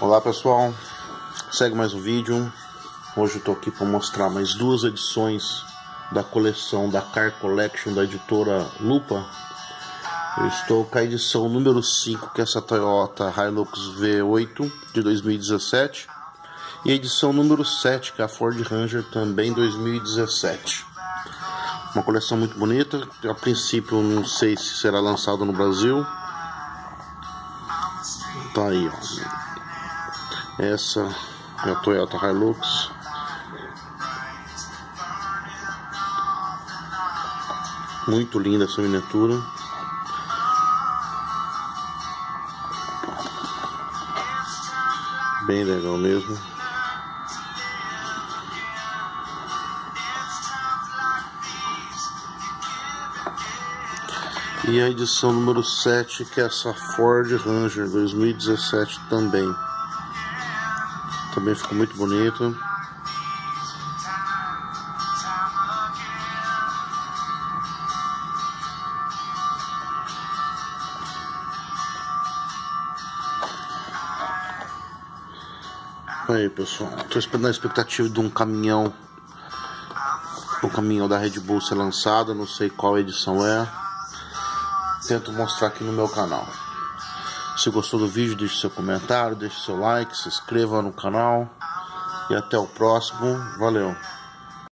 Olá pessoal, segue mais um vídeo. Hoje eu tô aqui para mostrar mais duas edições da coleção da Car Collection da editora Lupa. Eu estou com a edição número 5, que é essa Toyota Hilux V8 de 2017, e a edição número 7, que é a Ford Ranger, também 2017. Uma coleção muito bonita. A princípio não sei se será lançado no Brasil. Tá aí, ó. Essa é a Toyota Hilux. Muito linda essa miniatura. Bem legal mesmo. E a edição número 7, que é essa Ford Ranger 2017 também. Também ficou muito bonito. Aí pessoal, estou esperando a expectativa de um caminhão. O caminhão da Red Bull ser lançado, não sei qual edição é. Tento mostrar aqui no meu canal. Se gostou do vídeo, deixe seu comentário, deixe seu like, se inscreva no canal. E até o próximo. Valeu!